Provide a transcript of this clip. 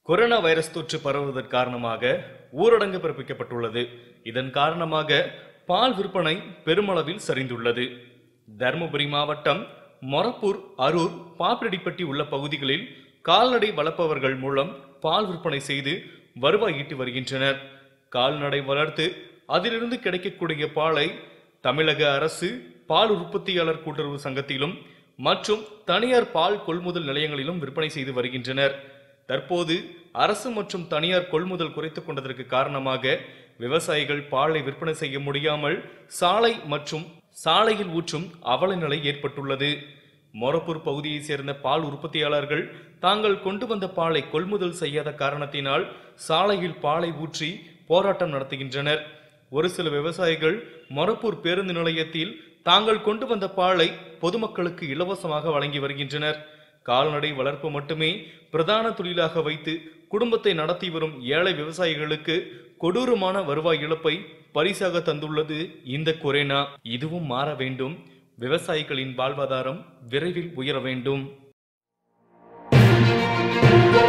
Corona virus தொற்று பரவுவதற்கு காரணமாக ஊரடங்கு பிறப்பிக்கப்பட்டுள்ளது. இதன் காரணமாக பால் விற்பனை பெருமளவில் சரிந்துள்ளது. தருமபுரி மாவட்டம் மொரப்பூர், அரூர், பாப்பிரெட்டிப்பட்டி உள்ள பகுதிகளில் கால்நடை வளர்ப்பவர்கள் மூலம் பால் விற்பனை செய்து வருவாய் ஈட்டி வருகின்றனர். கால்நடை வளர்த்து அதிலிருந்து கிடைக்கக்கூடிய பாலை தமிழக அரசு பால் உற்பத்தியாளர் கூட்டுறவு சங்கத்திலும் மற்றும் தனியார் பால் கொள்முதல் நிலையங்களிலும் விற்பனை செய்து வருகின்றனர். தற்போது அரசு மற்றும் தனியார் கொள்முதல் குறைத்துக் கொண்டதற்கு காரணமாக விவசாயிகள் பாலை விற்பனை செய்ய முடியாமல் சாலை மற்றும் சாலையில் ஊற்றும் அவல நிலை ஏற்பட்டுள்ளது. மொரப்பூர் பகுதியை சேர்ந்த பால் உற்பத்தியாளர்கள் தாங்கள் கொண்டு வந்த பாலை கொள்முதல் செய்யாத காரணத்தினால் சாலையில் பாலை ஊற்றி போராட்டம் நடத்துகின்றனர். ஒரு சில விவசாயிகள் மொரப்பூர் பேருந்து நிலையத்தில் தாங்கள் கொண்டு வந்த பாலை பொதுமக்களுக்கு இலவசமாக வழங்கி வருகின்றனர். கால்நடை வளர்ப்பு மட்டுமே பிரதான தொழிலாக வைத்து குடும்பத்தை நடத்தி வரும் ஏழை விவசாயிகளுக்கு கொடூரமான வருவாய் இழப்பை பரிசாக தந்துள்ளது இந்த கொரோனா. இதுவும் மாற வேண்டும். விவசாயிகளின் வாழ்வாதாரம் விரைவில் உயர வேண்டும்.